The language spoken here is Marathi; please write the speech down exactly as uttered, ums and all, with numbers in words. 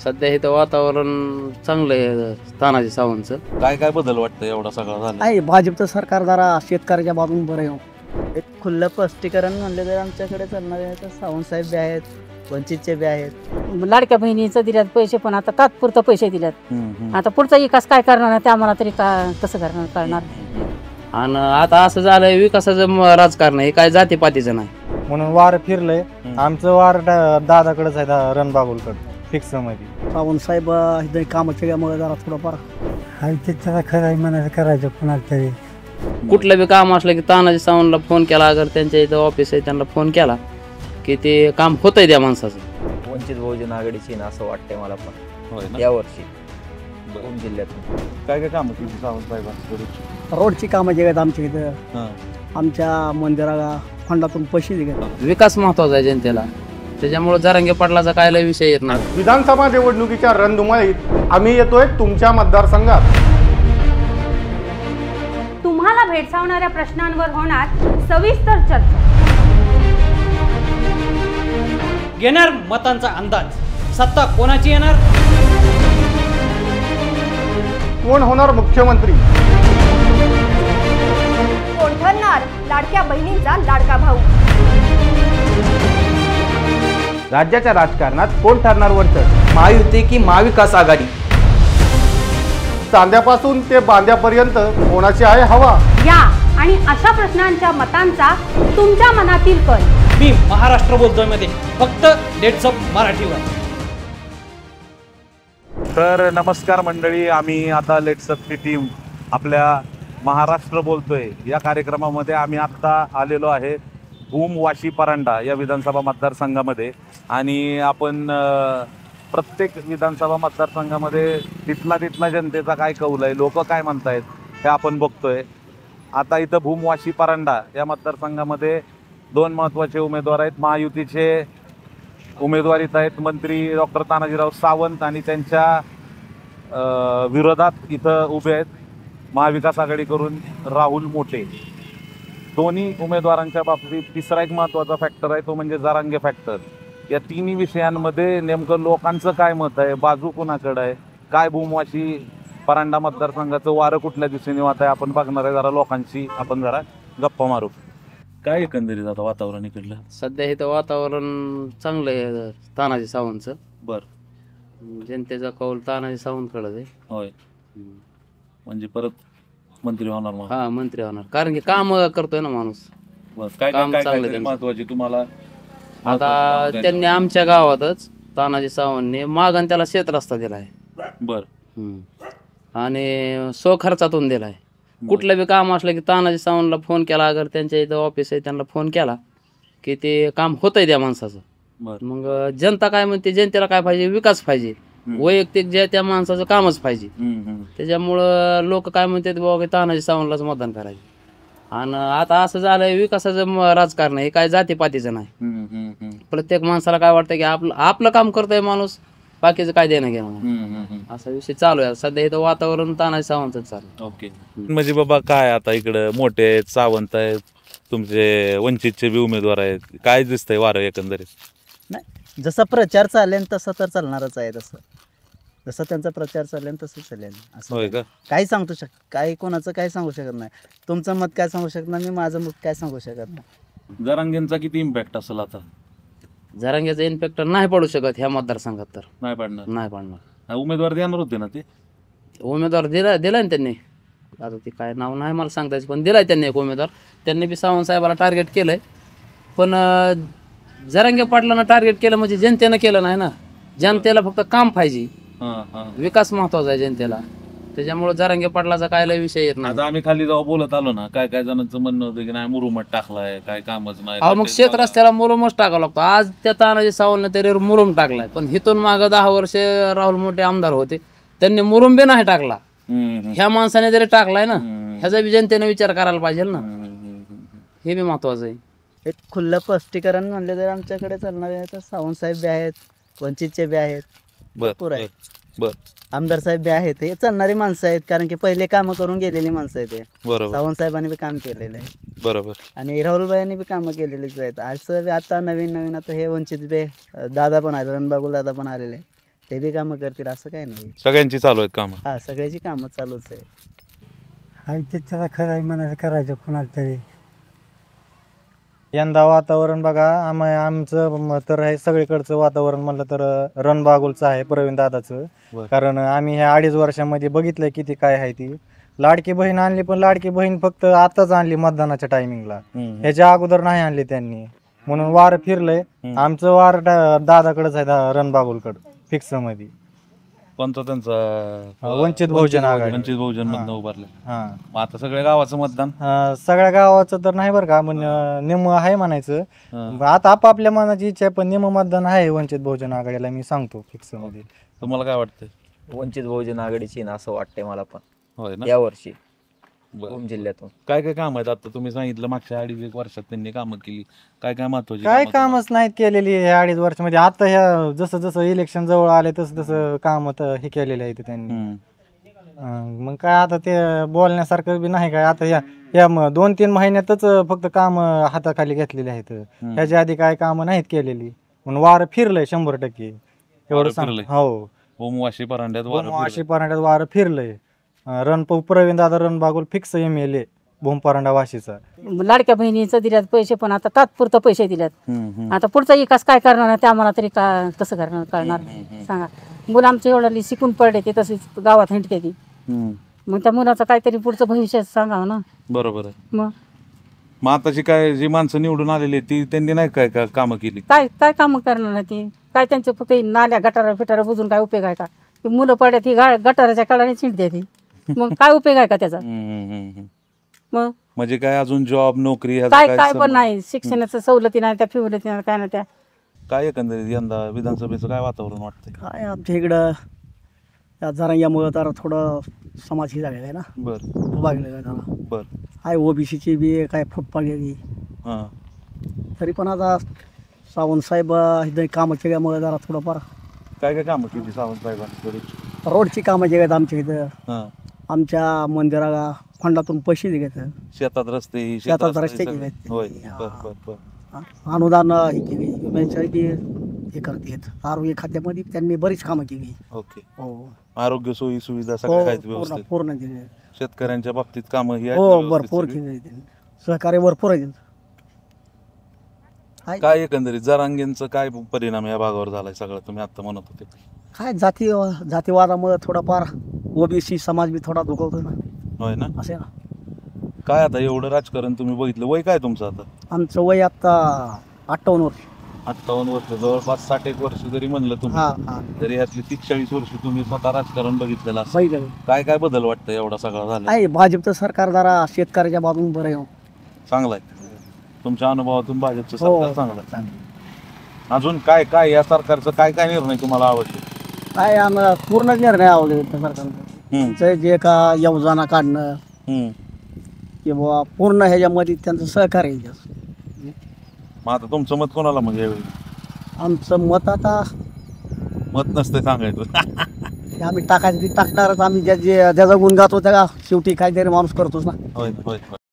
सध्या इथं वातावरण चांगलं आहे तानाजी सावंतचं. काय काय बदल वाटतं एवढा सगळा झाला? आहे भाजपचं सरकार जरा शेतकऱ्याच्या बाजून बरं आहे. एक खुल्लं स्पष्टीकरण म्हणलं तर आमच्याकडे चालणारे आहेत सावंत साहेब बी आहेत, वंचितचे बी आहेत. लाडक्या बहिणीचं दिल्यात पैसे, पण आता तात्पुरतं पैसे दिल्यात. आता पुढचा विकास काय करणार आहे ते आम्हाला तरी का कसं करणार कळणार. आणि आता असं झालंय विकासाचं म- राजकारण आहे, काय जातीपातीचं नाही. म्हणून वार फिरलंय. आमचं वार डा- दादाकडेच आहे, दा- रणबागुलकडे फिक्स मध्ये. सावंत साहेब इथं कामं केल्यामुळे जरा थोडंफार त्याला खरं म्हणायचं करायचं कोणाला तरी. कुठलं बी काम असलं की तानाजी सावंतला फोन केला, अगर त्यांच्या इथं ऑफिस आहे त्यांना फोन केला की ते काम होतंय त्या माणसाचं. वंचित बहुजन आघाडीची ना असं वाटतंय मला पण होय ना? यावर्षी दोन जिल्ह्यातून. काय काय काम केली सावंत साहेबांची? रोडची कामं जे आहेत आमच्या इथं, हां. आमच्या मंदिराला फंडातून पैसे दिले. विकास महत्वाचा आहे जनतेला, त्याच्यामुळे जरांगे पाटलाचा काय लय विषय येत नाही. विधानसभा निवडणुकीच्या रणधुमाळीत आम्ही येतोय तुमच्या मतदारसंघात. तुम्हाला भेडसावणाऱ्या प्रश्नांवर होणार सविस्तर चर्चा. घेणार मतांचा अंदाज, सत्ता कोणाची येणार, कोण होणार मुख्यमंत्री, कोण ठरणार लाडक्या बहिणींचा लाडका भाऊ. राज्याच्या राजकारणात कोण ठरणार वरचढ, महायुती की महाविकास आघाडी. चांद्यापासून ते बांद्यापर्यंत कोणाची आहे हवा. या आणि अशा प्रश्नांच्या मतांचा तुमच्या मनातील कल. मी महाराष्ट्र बोलतोय मध्ये फक्त डेट्स ऑफ मराठीवर. तर नमस्कार मंडळी, आम्ही आता लेट्सअपची टीम आपल्या महाराष्ट्र बोलतोय या कार्यक्रमामध्ये आम्ही आत्ता आलेलो आहे भूम वाशी परांडा या विधानसभा मतदारसंघामध्ये. आणि आपण अ, प्रत्येक विधानसभा मतदारसंघामध्ये तिथला तिथला जनतेचा काय कौल आहे, लोक काय म्हणतायत हे आपण बघतोय. आता इथं भूम वाशी परांडा या मतदारसंघामध्ये दोन महत्त्वाचे उमेदवार आहेत. महायुतीचे उमेदवार इथं आहेत मंत्री डॉक्टर तानाजीराव सावंत, आणि त्यांच्या अ, विरोधात इथं उभे आहेत महाविकास आघाडीकडून राहुल मोठे. दोन्ही उमेदवारांच्या बाबतीत तिसरा एक महत्त्वाचा फॅक्टर आहे, तो म्हणजे जरांगे फॅक्टर. या तिन्ही विषयांमध्ये नेमकं लोकांचं काय मत आहे, बाजू कोणाकडे आहे, काय भूमवाशी परांडा मतदारसंघाचं वारं कुठल्या दिशेने वाहत आहे, आपण बघणार आहे. जरा लोकांशी आपण जरा गप्पा मारू. काय एकंदरीत आता वातावरण इकडलं? सध्या इथं वातावरण चांगलं आहे तानाजी सावंतचं. बरं. जनतेचा कौल तानाजी सावंतकडे आहे. होय, म्हणजे परत मंत्री होणार मग? हा, मंत्री होणार, कारण की काम करतोय ना माणूस. बस काय काम काय चांगलं काय त्यांचं. महत्वाची तुम्हाला? आता त्यांनी आमच्या गावातच तानाजी सावंतने मागण त्याला शेत रस्ता दिलाय. बर. आणि सो खर्चातून दिलाय. कुठलं बी काम असलं की तानाजी सावंतला फोन केला, अगर त्यांच्या इथं ऑफिस आहे त्यांना फोन केला की ते काम होतंय त्या माणसाचं. बर. मग जनता काय म्हणते, जनतेला काय पाहिजे, विकास पाहिजे, वैयक्तिक जे त्या माणसाचं कामच पाहिजे. त्याच्यामुळं लोक काय म्हणतात बाबा की तानाजी सावंतलाच मतदान करायचं. आणि आता असं झालंय विकासाचं म- राजकारण आहे, काय जातीपातीचं नाही. प्रत्येक माणसाला काय वाटतं की आपलं आपलं काम करतोय माणूस, बाकीचं काय देणं घेणं, असा विषय चालू आहे सध्या इथं. वातावरण तानाजी सावंतच चालू. ओके. म्हणजे बाबा काय आता इकडं मोठे आहेत, सावंत आहेत, तुमचे वंचितचे बी उमेदवार आहेत, काय दिसतंय वारं एकंदरीत? नाही, जसा प्रचार चालेल तसं तर चालणारच आहे. तसं जसं त्यांचा प्रचार चालेल तसं चालेल. असं होय का? काही सांगतो शक काही कोणाचं काय सांगू शकत नाही. तुमचं मत काय सांगू शकत नाही, मी माझं मत काय सांगू शकत नाही. जरांगेंचा किती इम्पॅक्ट असेल आता? जरांग्याचा इन्फेक्टर नाही पडू शकत ह्या मतदारसंघात, तर नाही पडणार. नाही पडणार. हा, उमेदवार देणार होते ना ते? उमेदवार दिला दिलाय ना त्यांनी. आता ते काय नाव नाही मला सांगता येईल, पण दिलाय त्यांनी एक उमेदवार. त्यांनी बी सावंत साहेबाला टार्गेट केलंय. पण अं, जरांगे पाटलांना टार्गेट केलं म्हणजे जनतेनं केलं नाही ना. जनतेला फक्त काम पाहिजे, हां हां. विकास महत्वाचा आहे जनतेला. त्याच्यामुळे जरांगे पाटलाचा काय लय विषय येत नाही. आता आम्ही खाली जेव्हा बोलत आलो ना, काय काय जणांचं म्हणणं होतं की नाही मुरुमट टाकलाय, काय कामच नाही. अहो मग शेत रस्त्याला मुरुमच टाकावं लागतो. आज त्या तानाजी सावंतने तरी मुरुम टाकलाय, पण हिथून मागं दहा वर्ष राहुल मोठे आमदार होते, त्यांनी मुरुम बी नाही टाकला. ह्या माणसाने जरी टाकलाय ना, ह्याचा बी जनतेने विचार करायला पाहिजे ना. हे बी महत्वाचं आहे. एक खुल्लं स्पष्टीकरण म्हणलं तर आमच्याकडे चालणारे आहेत सावंत साहेब बी आहेत, वंचितचे बी आहेत, भरपूर आहेत. बर. आमदार साहेब बी आहेत. हे चालणारी माणसं आहेत, कारण की पहिले कामं करून गेलेली माणसं आहेत. हे बरोबर. सावंत साहेबांनी बी काम केलेलं आहे. बरोबर. आणि राहुलबाईंनी बी कामं केलेलीच आहेत. असं बी आता नवीन नवीन आता हे वंचित बी दादा पण आले, रणबागुल दादा पण आलेले. ते बी कामं करतील असं काय नाही. सगळ्यांची चालू आहेत कामं. हा सगळ्याची कामं चालूच आहे. आणि त्याला खरं म्हणायचं करायचं कुणाला तरी. यंदा वातावरण बघा आम आमचं म- तर आहे सगळीकडचं वातावरण म्हणलं तर रणबागुलचं आहे प्रवीण दादाचं. बरं. कारण आम्ही ह्या अडीच वर्षामध्ये बघितलंय किती काय आहे ती. लाडकी बहीण आणली पण लाडकी बहीण फक्त आताच आणली मतदानाच्या टायमिंगला. ह्याच्या अगोदर नाही आणली त्यांनी. म्हणून वार फिरलंय. आमचं वार डा- दादाकडेच आहे दा- रणबागुलकडं फिक्स मध्ये. कोणतं त्यांचा वंचित बहुजन आघाडी. वंचित बहुजन मधनं उभारले. हा मग आता सगळ्या गावाचं मतदान. अं, सगळ्या गावाचं तर नाही बरं का पण निम आहे म्हणायचं. आता आपापल्या मनाची इच्छा आहे पण निम मतदान आहे वंचित बहुजन आघाडीला मी सांगतो फिक्स मध्ये. तुम्हाला काय वाटतंय? वंचित बहुजन आघाडीची ना असं वाटतंय मला पण होय ना. यावर्षी बरं. भूम जिल्ह्यातून. काय काय काम आहेत आता तुम्ही सांगितलं मागच्या अडीच एक वर्षात त्यांनी कामं केली. काय काय महत्वाची काय कामं कामच नाहीत केलेली ह्या अडीच वर्षामध्ये. आता ह्या जसं जसं इलेक्शन जवळ आले तसं तसं काम हे केलेले आहेत त्यांनी. हम्म. अं, मग काय आता ते बोलण्यासारखं बी नाही काय. आता या या म- दोन तीन महिन्यातच फक्त काम हाताखाली घेतलेली आहेत. ह्याच्या आधी काय कामं नाहीत केलेली. म्हणून वार फिरलंय शंभर टक्के एवढं वारं सांग. फिरलंय. हो ओमवाशी परांड्यात वारं अशी फिरलंय. परांड्यात वार फिरलंय. अं, रण Praveen Dada Ranbagul fix M L A Bhoom Paranda वाशीचा. लाडक्या बहिणीचं दिल्यात पैसे पण आता तात्पुरतं पैसे दिल्यात. हम्म, हम्म. आता पुढचा विकास काय करणार आहे ते आम्हाला तरी का कसं करणार कळणार सांगा. मुलं आमचं एवढं शिकून पडले ते तसेच गावात हिंडते ती. हम्म. मग त्या मुलाचं काहीतरी पुढचं भविष्य सांगावं ना. बरोबर आहे. मग मग आताची काय जी माणसं निवडून आलेली आहेत, ती त्यांनी नाही काय काय कामं केली? काय काय कामं करणार आहे ती. काय त्यांचे फक्त हे नाल्या गटारा फिटारा बुजून काय उपयोग आहे का. ती मुलं पडल्यात ही गा गटाराच्या कडाने चिंडते ती. मग काय उपयोग आहे का त्याचा. हम्म, हम्म, हम्म. मग म्हणजे काय अजून जॉब नोकरी ह्याचं काय काय सम- पण नाही. शिक्षणाचं सवलती नाही त्या फिवलती नाही काय नाही त्या. काय एकंदरीत यंदा विधानसभेचं काय वातावरण वाटतंय? काय आमच्या इकडं या जरांग्यामुळं जरा थोडं समाज ही झालेला आहे ना. बर विभागलेला आहे जरा. बर आहे ओबीसीची बी काय फूट पडलेली. हां. तरी पण आता सावंतसाहेब इथं कामं केल्यामुळे जरा थोडंफार काय काय कामं केली सावंत साहेबांनी थोडी? रोडची कामं जे आहेत आमच्या इथं. हां. आमच्या मंदिराला फंडातून पैसे घेतात. शेतात रस्ते शेतात रस्ते सगळे. केले. होय. बर बर बर अनुदान हे केली विम्याची बी हे करतात. आरोग्य खात्यामध्ये त्यांनी बरीच कामं केली. ओके. हो आरोग्य सोयी सुविधा हो सगळ्या आहेत पूर्ण व्यवस्थित. पूर्ण केली. शेतकऱ्यांच्या बाबतीत कामं ही आहेत ना हो व्यवस्थित भरपूर सगळी? केली त्यांनी. सहकार्य भरपूर आहे त्यांचं. आहे. काय एकंदरीत जरांगेंचं काय परिणाम या भागावर झालाय सगळं तुम्ही आता म्हणत होते? काय जाती जातीवादामुळे थोडाफार ओबीसी समाज बी थोडा दुखवतो ना. होय ना. असे ना. काय आता एवढं राजकारण तुम्ही बघितलं, वय काय तुमचं आता? आमचं वय आता अठ्ठावन्न वर्ष. अठ्ठावन्न वर्ष, जवळपास साठ एक वर्ष जरी म्हणलं तुम्ही हा हा तरी यातली तीस चाळीस वर्ष तुम्ही स्वतः राजकारण बघितलेलं असं. बघितलं. काय काय बदल वाटतं एवढा सगळा झाला? आहे भाजपचं सरकार जरा शेतकऱ्याच्या बाजून बरं आहे. चांगला आहे. तुमच्या अनुभवातून भाजपचं हो. सरकार चांगलं आहे. अजून काय काय या सरकारचं काय काय निर्णय तुम्हाला आवडले? काय आम्हाला पूर्ण निर्णय आवडले त्या सरकारनं. त्यांचं जे का योजना काढणं हम्म. किंवा पूर्ण ह्याच्यामध्ये त्यांचं सहकार्य आहे जास्त. मग आता तुमचं मत कोणाला मग यावेळी? आमचं मत आता मत नसतंय सांगायचं. ते आम्ही टाकायचं ते टाकणारच. आम्ही ज्या जे ज्याचा गुण गातो त्या शेवटी काहीतरी माणूस करतोच ना. होय होय होय.